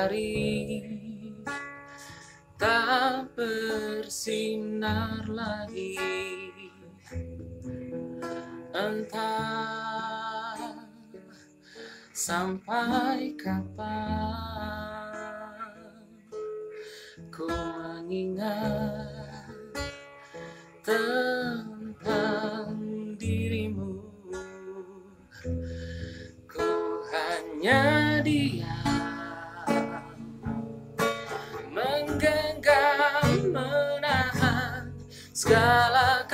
Matahari tak bersinar lagi, entah sampai kapan ku mengingat tentang dirimu. Ku hanya diam, menggenggam, menahan segala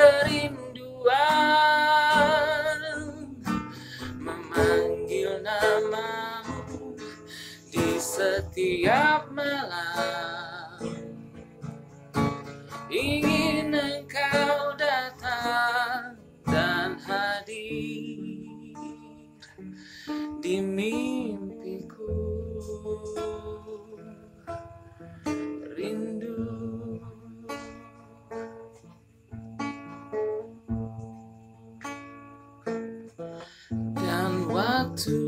kerinduan, memanggil namamu di setiap malam. Ingin engkau datang dan hadir di mimpiku. Rindu. Dan waktu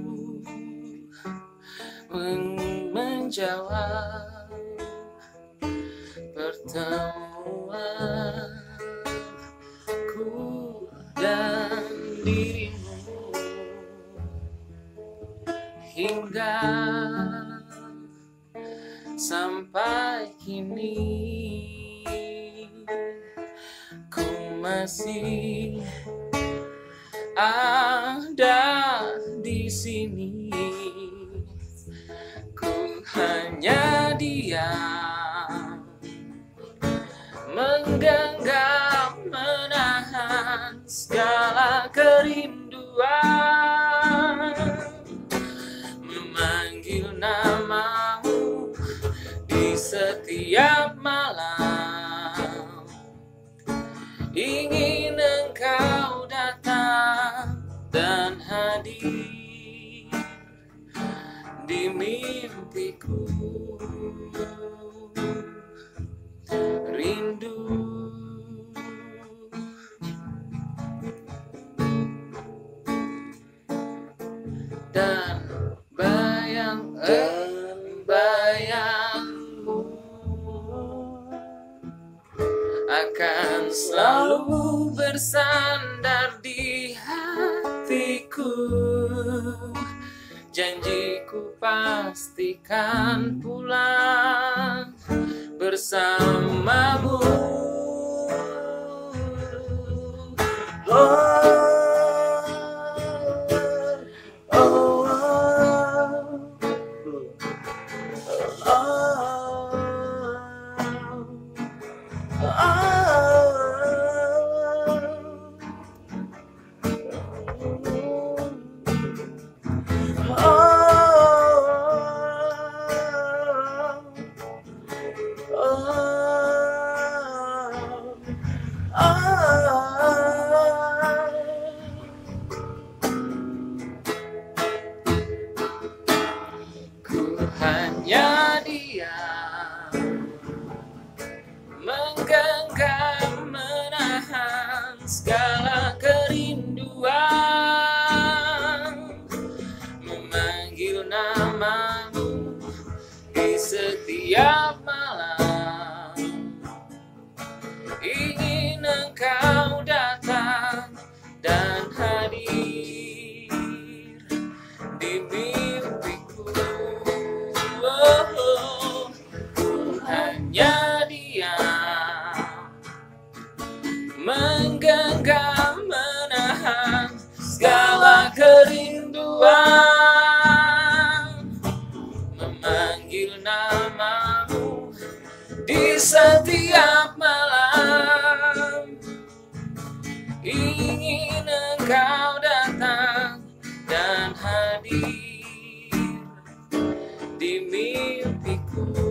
menjawab pertemuanku dan dirimu, hingga sampai kini ku masih ada di sini. Ku hanya diam, menggenggam, menahan segala kerinduan, memanggil namamu di setiap malam. Ingin engkau datang dan hadir di mimpiku. Rindu. Dan bayang-bayangmu akan selalu bersandar di hatiku. Janjiku pastikan pulang bersamamu. Ku hanya diam, menggenggam, menahan segala kerinduan, memanggil namamu di setiap malam. Ingin engkau datang dan hadir di mimpiku. Ku hanya diam, menggenggam, menahan segala kerinduan, memanggil namamu di setiap malam. Ingin engkau datang dan hadir di mimpiku.